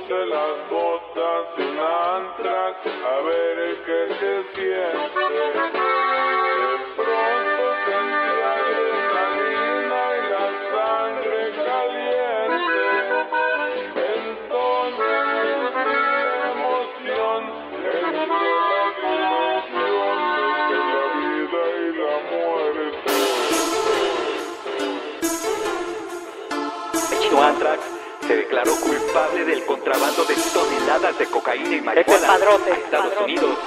puse las botas en Antrax a ver qué se siente. De pronto sentí adrenalina y la sangre caliente. Entonces sentí la emoción entre la dimensión de la vida y la muerte. El chino Antrax se declaró culpable del contrabando de toneladas de cocaína y marihuana a Estados Unidos.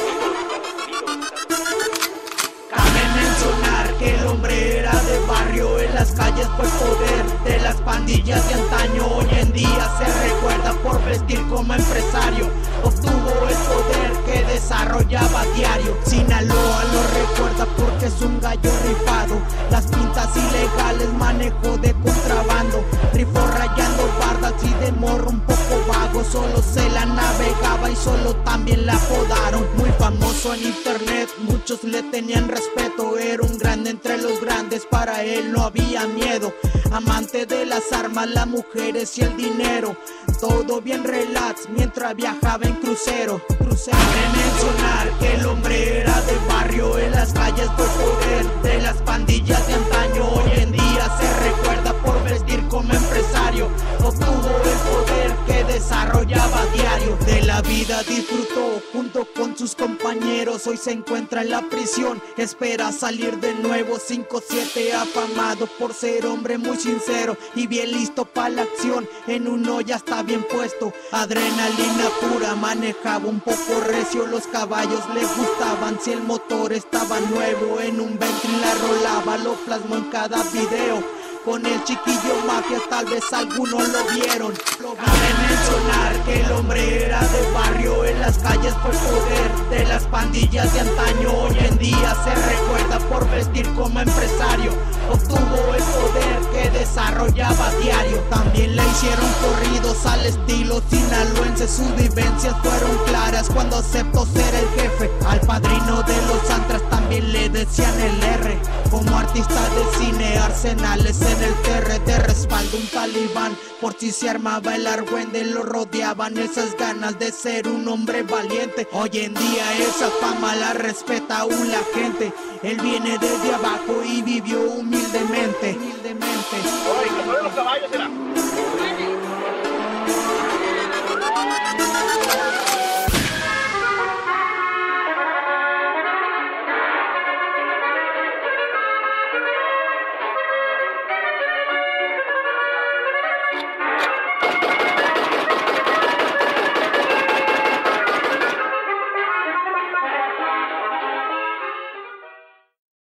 Cabe mencionar que el hombre era de barrio, en las calles fue poder de las pandillas de antaño. Hoy en día se recuerda por vestir como empresario, obtuvo el poder que desarrollaba a diario. Sinaloa lo recuerda porque es un gallo rifado, las pintas ilegales manejó de contrabando, rifó rayando bardas y de morro un poco vago, solo se la navegaba y solo también la apodaron. Muy famoso en internet, muchos le tenían respeto, era un grande entre los grandes, para él no había miedo. Amante de las armas, las mujeres y el dinero, todo bien relax mientras viajaba en crucero. Cabe mencionar que el hombre era de barrio, en las calles fue poder de las pandillas de antaño. Hoy en día se recuerda por vestir como empresario, obtuvo el poder que desarrollaba a diario. De la vida disfrutó junto con sus compañeros, hoy se encuentra en la prisión, espera salir de nuevo. 5-7 afamado por ser hombre muy sincero y bien listo para la acción, en uno ya está bien puesto. Adrenalina pura, manejaba un poco recio, los caballos le gustaban si el motor estaba nuevo. En un ventril la rolaba, lo plasmó en cada video. Con el chiquillo mafia tal vez algunos lo vieron. Cabe mencionar que el hombre era de barrio, en las calles fue poder de las pandillas de antaño. Hoy en día se recuerda por vestir como empresario, obtuvo el poder que desarrollaba a diario. También le hicieron corridos al estilo sinaloense, sus vivencias fueron claras cuando aceptó ser el jefe. Al padrino de los Antrax también le decían el R, como artista de cine, arsenales en el TR de respaldo, un talibán por si se armaba el argüende, lo rodeaban esas ganas de ser un hombre valiente. Hoy en día esa fama la respeta aún la gente, él viene desde abajo y vivió humildemente. Oye, ¿qué son los caballos, era?